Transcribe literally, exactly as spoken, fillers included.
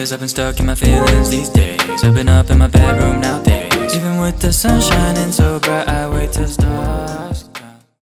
Cause I've been stuck in my feelings these days. I've been up in my bedroom nowadays. Even with the sun shining so bright, I wait to start.